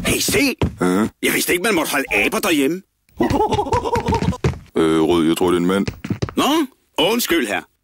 Hey, se! Jeg vidste ikke, man måtte holde aber derhjemme. Rød, jeg tror, det er en mand. Nå, undskyld her.